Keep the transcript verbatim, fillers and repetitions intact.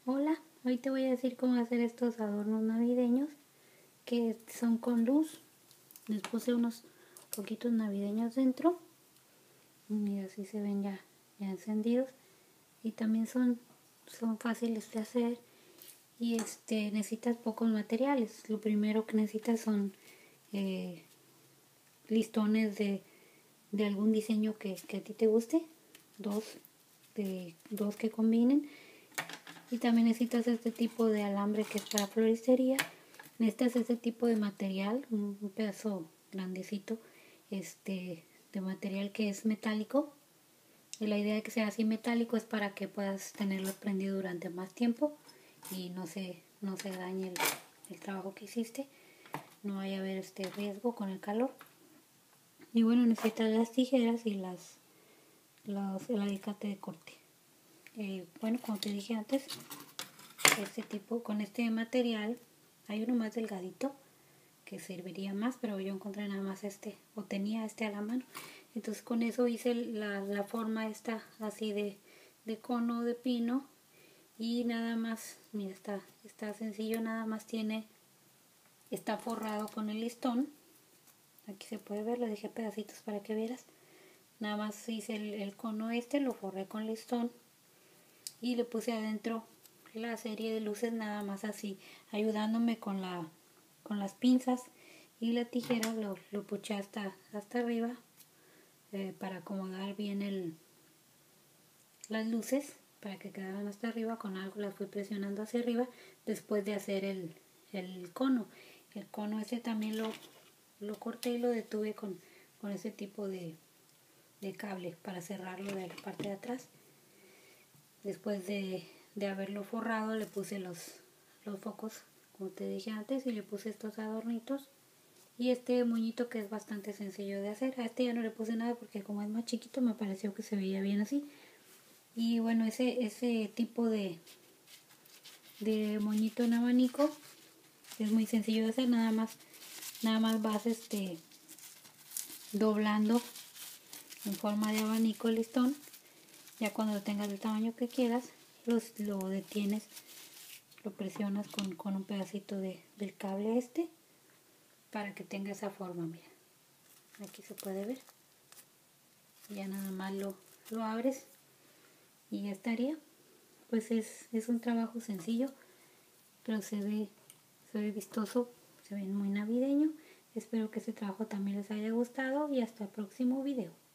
Hola, hoy te voy a decir cómo hacer estos adornos navideños que son con luz. Les puse unos poquitos navideños dentro. Mira, así se ven ya, ya encendidos. Y también son, son fáciles de hacer. Y este necesitas pocos materiales. Lo primero que necesitas son eh, listones de, de algún diseño que, que a ti te guste. Dos, de, dos que combinen. Y también necesitas este tipo de alambre que es para floristería. Necesitas este tipo de material, un, un pedazo grandecito este, de material que es metálico. Y la idea de que sea así metálico es para que puedas tenerlo prendido durante más tiempo y no se, no se dañe el, el trabajo que hiciste. No vaya a haber este riesgo con el calor. Y bueno, necesitas las tijeras y las, las el alicate de corte. Eh, bueno, como te dije antes, este tipo, con este material, hay uno más delgadito que serviría más, pero yo encontré nada más este, o tenía este a la mano. Entonces con eso hice la, la forma esta así de, de cono de pino y nada más, mira, está, está sencillo, nada más tiene, está forrado con el listón. Aquí se puede ver, le dejé pedacitos para que vieras. Nada más hice el, el cono este, lo forré con listón y le puse adentro la serie de luces, nada más así, ayudándome con la con las pinzas y la tijera. Lo, lo puché hasta, hasta arriba eh, para acomodar bien el las luces, para que quedaran hasta arriba. Con algo las fui presionando hacia arriba después de hacer el, el cono. El cono ese también lo, lo corté y lo detuve con, con ese tipo de, de cable para cerrarlo de la parte de atrás. Después de, de haberlo forrado, le puse los, los focos, como te dije antes, y le puse estos adornitos. Y este moñito que es bastante sencillo de hacer. A este ya no le puse nada porque como es más chiquito me pareció que se veía bien así. Y bueno, ese, ese tipo de, de moñito en abanico es muy sencillo de hacer. Nada más, nada más vas este, doblando en forma de abanico el listón. Ya cuando tengas el tamaño que quieras, los, lo detienes, lo presionas con, con un pedacito de, del cable este para que tenga esa forma. Mira, aquí se puede ver. Ya nada más lo, lo abres y ya estaría. Pues es, es un trabajo sencillo, pero se ve, se ve vistoso, se ve muy navideño. Espero que este trabajo también les haya gustado y hasta el próximo video.